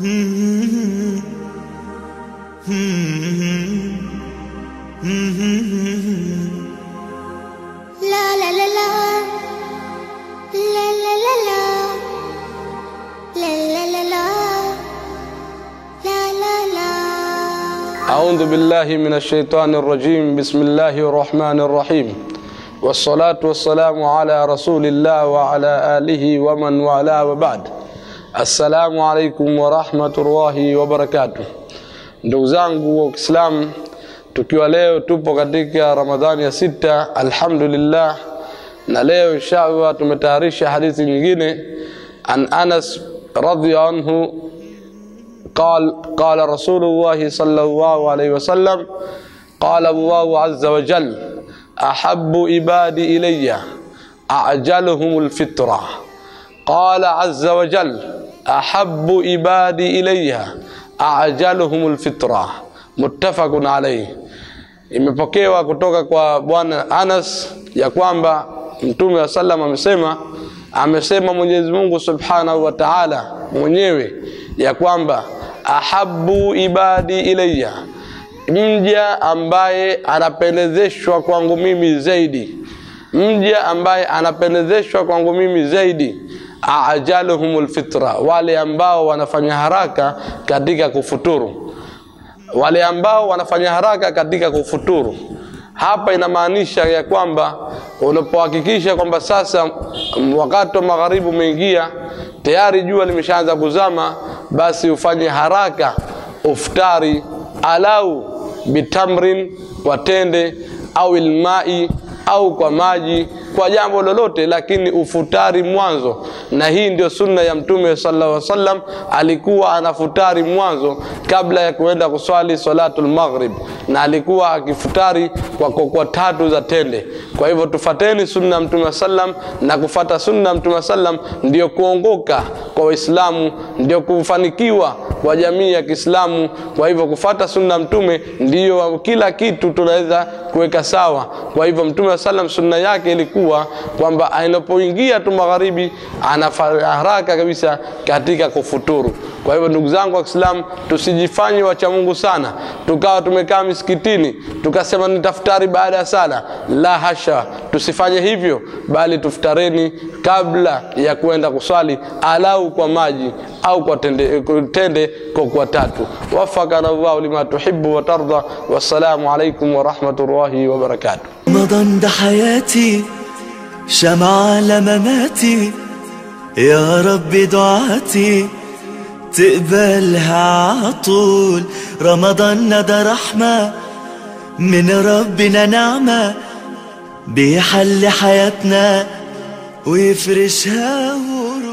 لا لا لا لا لا لا لا لا لا لا لا لا. أعوذ بالله من الشيطان الرجيم. بسم الله الرحمن الرحيم، والصلاة والسلام على رسول الله وعلى آله ومن والاه وبعد. Assalamu alaikum wa rahmatullahi wa barakatuh. Ndugu zangu wa Kiislamu, tukiwa leo tupo katika Ramadhani ya 6, alhamdulillah, na leo inshallah tumetayarisha hadithi nyingine. An Anas radhiya anhu قال رسول الله صلى الله عليه وسلم قال الله عز وجل أحب عبادي إلي أعجلهم الفطرة. قال عز وجل أحب عبادي إلي أعجلهم الفطرة. متفق عليه. Imepokewa kutoka kwa bwana Anas ya kwamba Mtume wa sallam amesema Mwenyezi Mungu Subhanahu wa Ta'ala mwenyewe ya kwamba ahabbu ibadi ilayya, mja ambaye anapendezeshwa kwangu mimi zaidi, mja ambaye anapendezeshwa kwangu mimi zaidi, aajaluhumul fitra, wale ambao wanafanya haraka katika kufuturu, wale ambao wanafanya haraka katika kufuturu. Hapa inamaanisha ya kwamba unapohakikisha kwamba sasa wakati wa magharibi umeingia, tayari jua limeshaanza kuzama, basi ufanye haraka uftari alau bitamrin, kwa tende au ilmai, au kwa maji, kwa jambo lolote, lakini ufutari mwanzo. Na hii ndio sunna ya Mtume sallallahu alaihi wasallam, alikuwa anafutari mwanzo kabla ya kuenda kuswali salatul maghrib, na alikuwa akifutari kwa kokwa 3 za tende. Kwa hivyo tufateni sunna Mtume sallam, na kufata sunna Mtume sallam ndio kuongoka kwa Waislamu, ndio kufanikiwa kwa jamii ya Kiislamu. Kwa hivyo kufata sunna Mtume ndio kila kitu tunaweza kuweka sawa. Kwa hivyo Mtume sallam sunna yake ilikuwa kwamba anapoingia tu magharibi anafanya haraka kabisa katika kufuturu. Kwa hivyo ndugu zangu wa Kiislamu, tusijifanye wacha Mungu sana tukawa tumekaa misikitini tukasema nitafutari baada ya sala. La hasha, tusifanye hivyo, bali tufutareni kabla ya kuenda kuswali, alau kwa maji au kwa tende kwa 3. Wafaqana Allah lima tuhibbu wa tarda. Wassalamu alaikum wa rahmatullahi wa barakatuh. رمضان ده حياتي شمعة لمماتي، يا رب دعاتي تقبلها عطول. رمضان ده رحمة من ربنا، نعمة بيحل حياتنا ويفرشها ورود.